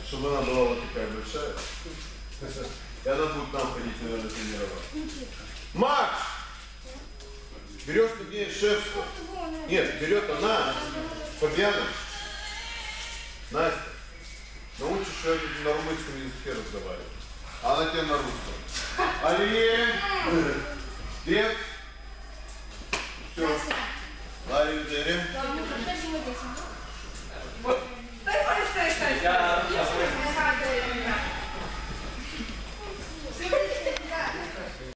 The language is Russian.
чтобы она была вот такая большая. И она будет нам ходить, наверное, тренировать. Макс! Берешь ты мне шефство. Нет, берет она. Фабиана. Настя. Научишь ее на румынском языке разговаривать. А она тебе на русском. Алие! Бег! Все. Ларри,